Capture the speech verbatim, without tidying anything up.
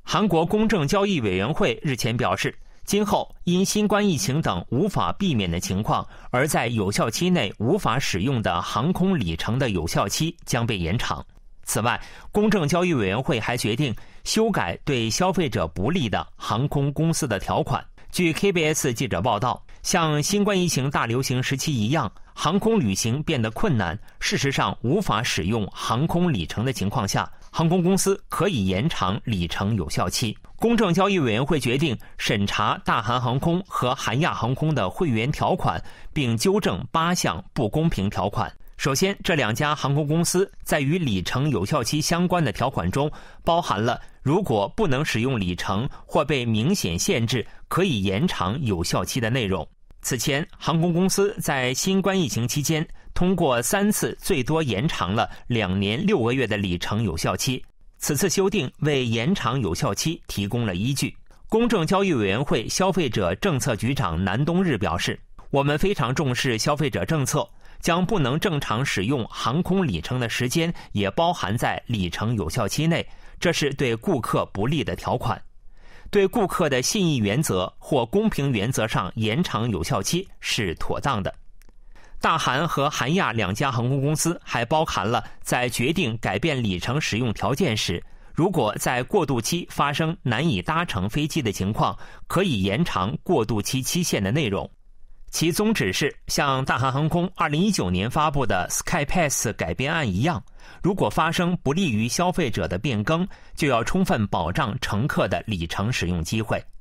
韩国公正交易委员会日前表示，今后因新冠疫情等无法避免的情况，而在有效期内无法使用的航空里程的有效期将被延长。此外，公正交易委员会还决定修改对消费者不利的航空公司的条款。据 K B S 记者报道，像新冠疫情大流行时期一样，航空旅行变得困难，事实上无法使用航空里程的情况下，航空公司可以延长里程有效期。公正交易委员会决定审查大韩航空和韩亚航空的会员条款，并纠正八项不公平条款。首先，这两家航空公司在与里程有效期相关的条款中包含了如果不能使用里程或被明显限制，可以延长有效期的内容。此前，航空公司在新冠疫情期间通过三次最多延长了两年六个月的里程有效期。此次修订为延长有效期提供了依据。公正交易委员会消费者政策局长南东日表示，我们非常重视消费者政策，将不能正常使用航空里程的时间也包含在里程有效期内，这是对顾客不利的条款。对顾客的信义原则或公平原则上延长有效期是妥当的。大韩和韩亚两家航空公司还包含了在决定改变里程使用条件时，如果在过渡期发生难以搭乘飞机的情况，可以延长过渡期期限的内容。其宗旨是像大韩航空二零一九年发布的 SkyPass 改编案一样，如果发生不利于消费者的变更，就要充分保障乘客的里程使用机会。